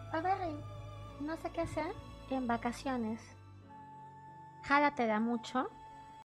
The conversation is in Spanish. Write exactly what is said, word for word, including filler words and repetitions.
A ver, no sé qué hacer en vacaciones. Jala te da mucho.